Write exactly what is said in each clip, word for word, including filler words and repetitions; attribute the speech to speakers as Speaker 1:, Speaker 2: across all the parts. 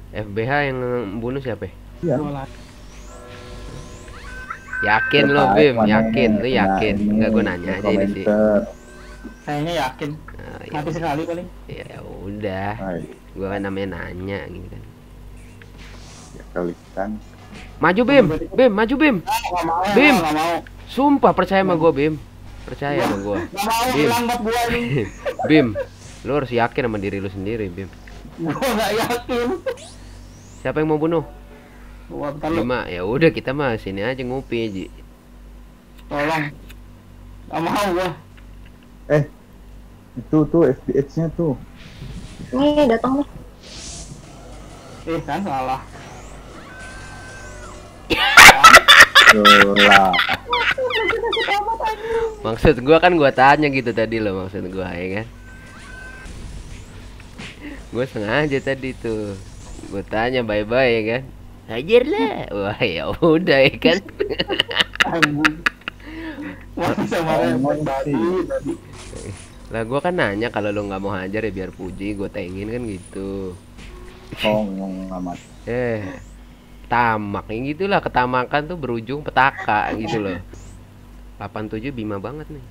Speaker 1: F B H yang bunuh siapa?
Speaker 2: Iya.
Speaker 1: Yakin lo Bim, yakin, lu yakin? Enggak, gue nanya aja ini sih.
Speaker 3: Kayaknya yakin.
Speaker 1: Uh, ya
Speaker 3: Mati sekali paling.
Speaker 1: Ya udah, gue kan namanya nanya gitu kan.
Speaker 2: Ya kali kan.
Speaker 1: Maju Bim, Bim, maju Bim. Bim,
Speaker 3: Nggak mau.
Speaker 1: sumpah percaya sama gue Bim, percaya sama gue.
Speaker 3: Nggak mau
Speaker 1: Bim,
Speaker 3: bilang buat gua ini.
Speaker 1: Bim, lu harus yakin sama diri lu sendiri Bim.
Speaker 3: Gua nggak yakin.
Speaker 1: Siapa yang mau bunuh?
Speaker 3: Gua bentar lu.
Speaker 1: Lima, ya udah kita mah sini aja ngopi aja.
Speaker 3: Tolong. Nggak mau gua.
Speaker 2: Eh, itu tuh F P H-nya tuh.
Speaker 4: Nih datang nih.
Speaker 3: Eh kan salah.
Speaker 2: Lah.
Speaker 1: Maksud gua kan gua tanya gitu tadi lo, maksud gua ya kan. Gua sengaja tadi tuh. Gua tanya bye-bye ya kan. Hajar lah. Wah, ya udah ya kan. Lah gua kan nanya kalau lo nggak mau hajar ya biar puji, gua tengin kan gitu.
Speaker 2: Oh, ngomong amat.
Speaker 1: Eh, tamak yang gitulah, ketamakan tuh berujung petaka gitu loh. delapan tujuh Bima banget nih.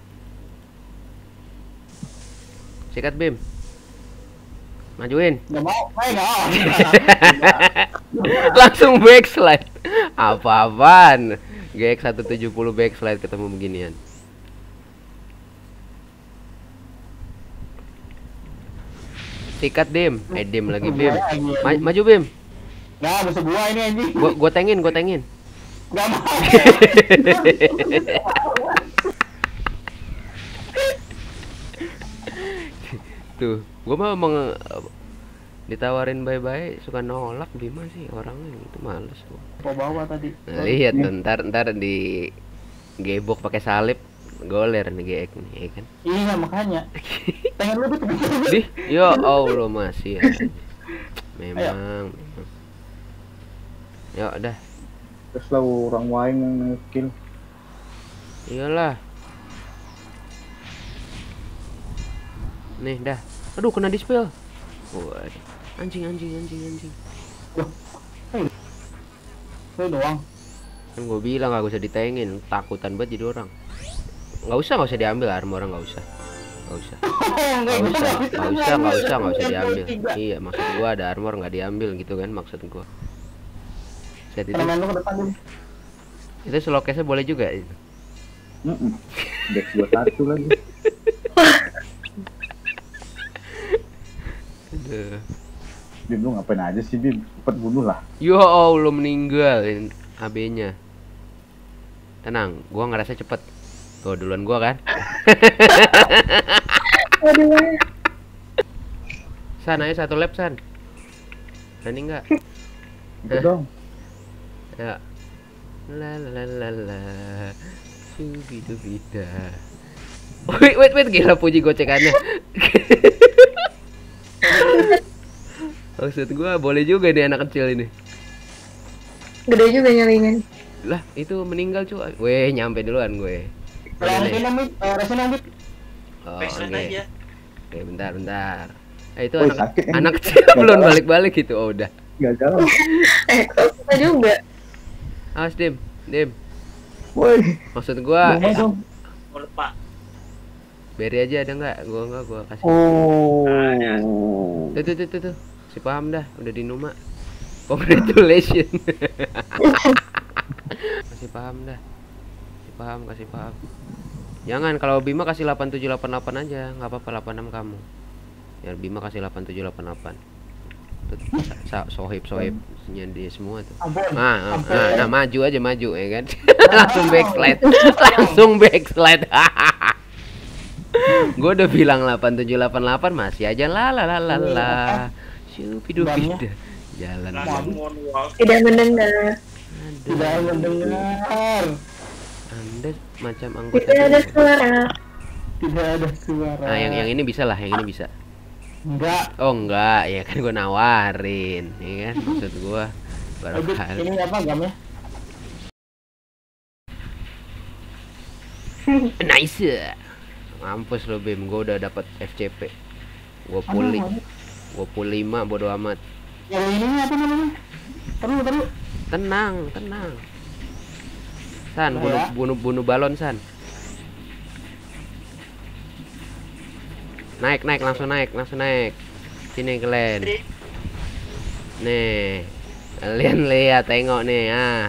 Speaker 1: Sikat Bim. Majuin.
Speaker 3: Nggak mau, eh nggak mau.
Speaker 1: Langsung backslide. Apa-apaan? G X seratus tujuh puluh backslide ketemu beginian. Sikat Dim. Eh Dim lagi Bim. Ma maju Bim.
Speaker 3: Nah, musuh gua ini anjing.
Speaker 1: Gua gua tengin, gua tengin.
Speaker 3: Nggak mau.
Speaker 1: Tuh, gua mah meng ditawarin bye-bye suka nolak. Bima sih orangnya itu males gua.
Speaker 3: Kau bawa tadi.
Speaker 1: Nah, lihat tuh, ntar ntar di gebok pakai salib goler nih G X nih ya kan.
Speaker 3: Iya makanya. Pengen lu tuh.
Speaker 1: Dih, ya Allah masih ya. Memang, memang. Ya udah.
Speaker 2: Terus lah orang waing nge-kill.
Speaker 1: Iyalah. Nih dah. Aduh kena dispel. Waduh. Anjing anjing anjing anjing.
Speaker 3: Lu doang.
Speaker 1: Kan gue bilang gak usah ditengin, takutan banget jadi orang. Nggak usah nggak usah diambil armor orang, nggak usah. Nggak usah. Nggak usah, nggak usah, nggak usah, nggak usah diambil. Iya, maksud gua ada armor nggak diambil gitu kan maksud gua. Set itu.
Speaker 3: Temen lu ke depan dulu.
Speaker 1: Itu slowcase-nya boleh juga itu.
Speaker 2: Heeh. Dex dua puluh satu lagi.
Speaker 1: Aduh.
Speaker 2: Bim, lu ngapain aja sih Bim? Cepet bunuh lah.
Speaker 1: Yo Allah meninggal H B-nya. Tenang, gua ngerasa cepet. Tuh duluan gua kan.
Speaker 4: Aduh.
Speaker 1: San ayo satu lap San. Berani enggak?
Speaker 2: Itu dong.
Speaker 1: Ya. La la la la la. Subidubida. Wait wait wait gila puji gocekannya. Maksud gua boleh juga nih anak kecil ini.
Speaker 4: Gede juga nyalingan.
Speaker 1: Lah itu meninggal cuy. Weh nyampe duluan gue.
Speaker 3: Resin amit, resin amit.
Speaker 1: Oh, oke. Oke, bentar bentar. Eh itu
Speaker 2: Oh,
Speaker 1: anak
Speaker 2: sakit,
Speaker 1: anak kecil belum balik-balik gitu. Oh udah.
Speaker 2: Gak jalan.
Speaker 4: Eh, kok kita juga.
Speaker 1: Awas Dim, Dim.
Speaker 2: Woi.
Speaker 1: Maksud gua
Speaker 2: Mau dong.
Speaker 5: Lupa.
Speaker 1: beri aja ada nggak? Gua nggak gua kasih.
Speaker 2: Oh.
Speaker 1: Tuh tuh tuh tuh. tuh. Si paham dah, udah di Numa. Congratulations. Kasih paham dah. Kasih paham, kasih paham. Jangan kalau Bima kasih delapan tujuh delapan delapan aja, nggak apa-apa delapan enam kamu. Ya Bima kasih delapan tujuh delapan delapan. Tuh, sa sohib sohib dia semua tuh. Nah, nah, nah, nah, maju aja maju ya kan. Langsung backslide. Langsung backslide. Gue udah bilang delapan tujuh delapan delapan masih aja la la la la la. Syupidupida. Jalan.
Speaker 4: Tidak mendengar.
Speaker 3: Tidak mendengar.
Speaker 1: Anda macam anggota.
Speaker 4: Tidak ada suara.
Speaker 3: Tidak ada suara.
Speaker 1: Nah, yang yang ini bisa lah, yang ini bisa.
Speaker 3: Enggak.
Speaker 1: Oh enggak, ya kan gue nawarin, ya kan maksud gue.
Speaker 3: Barangkali. Ini apa gamnya?
Speaker 1: Nice. Mampus lo Bim, gue udah dapat F C P. Gue pulih. Gue pulih lima bodo amat.
Speaker 3: Yang ini apa namanya? Taruh, taruh.
Speaker 1: Tenang, tenang. San,
Speaker 3: Nah,
Speaker 1: bunuh,
Speaker 3: ya.
Speaker 1: bunuh, bunuh balon, San. Naik, naik, langsung naik, langsung naik. Sini kalian. Nih, kalian lihat, tengok nih, ah.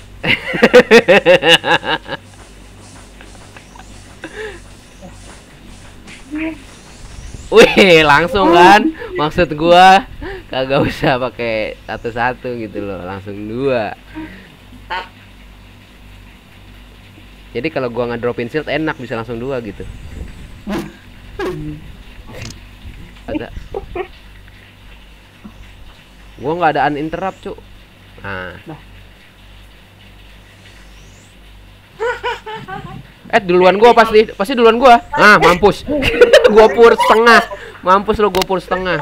Speaker 1: Wih, langsung kan? Maksud gua kagak usah pakai satu-satu gitu loh, langsung dua. Jadi kalau gua ngedropin shield enak, bisa langsung dua gitu. Ada. Gua nggak ada uninterrupt, Cuk. Nah. Eh duluan gua pasti pasti duluan gua. Ah, mampus. Gua pur setengah. Mampus lo, gua pur setengah.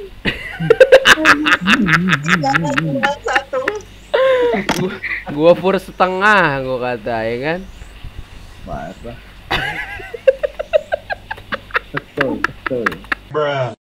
Speaker 4: Satu.
Speaker 1: Gua, gua pur setengah, gua kata, ya kan?
Speaker 2: Parah. Betul, betul.
Speaker 5: Bruh.